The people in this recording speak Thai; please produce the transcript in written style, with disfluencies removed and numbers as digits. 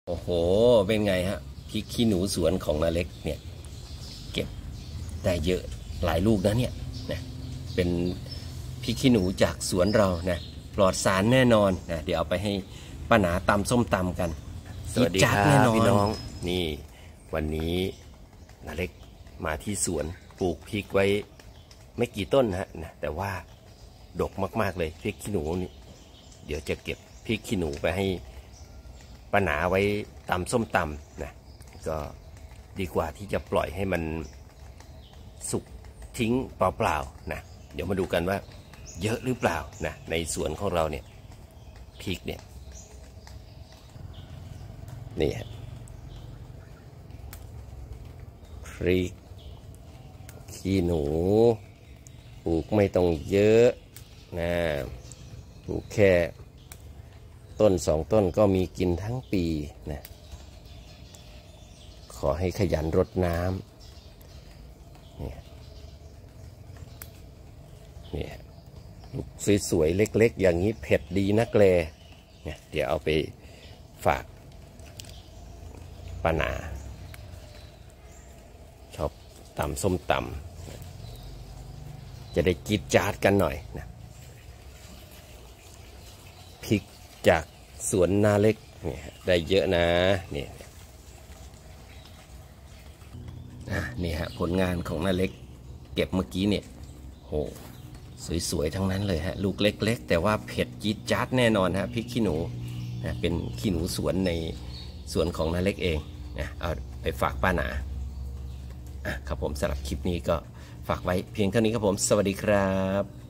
โอ้โหเป็นไงฮะพริกขี้หนูสวนของนาเล็กเนี่ยเก็บได้เยอะหลายลูกนะเนี่ยนะเป็นพริกขี้หนูจากสวนเรานะปลอดสารแน่นอนนะเดี๋ยวเอาไปให้ป้าหนาตำส้มตำกันสวัสดีครับพี่น้องนี่วันนี้นาเล็กมาที่สวนปลูกพริกไว้ไม่กี่ต้นฮะนะแต่ว่าดกมากๆเลยพริกขี้หนูนี่เดี๋ยวจะเก็บพริกขี้หนูไปให้ป้าหนาไว้ตำส้มตำนะก็ดีกว่าที่จะปล่อยให้มันสุกทิ้งเปล่าๆนะเดี๋ยวมาดูกันว่าเยอะหรือเปล่านะในสวนของเราเนี่ยพริกเนี่ยนี่ฮะพริกขี้หนูปลูกไม่ต้องเยอะนะปลูกแค่ต้น2 ต้นก็มีกินทั้งปีนะขอให้ขยันรดน้ำเนี่ยลูกสวยๆเล็กๆอย่างนี้เผ็ดดีนักแลเนี่ยเดี๋ยวเอาไปฝากป้าหนาชอบตำส้มตำจะได้จี๊ดจ๊าดกันหน่อยนะพริกจากสวนนาเล็กเนี่ยได้เยอะนะนี่นี่ฮะผลงานของนาเล็กเก็บเมื่อกี้เนี่ยโหสวยๆทั้งนั้นเลยฮะลูกเล็กๆแต่ว่าเผ็ดจี๊ดจ๊าดแน่นอนฮะพริกขี้หนูนะเป็นขี้หนูสวนในสวนของนาเล็กเองนะเอาไปฝากป้าหนาครับผมสำหรับคลิปนี้ก็ฝากไว้เพียงเท่านี้ครับผมสวัสดีครับ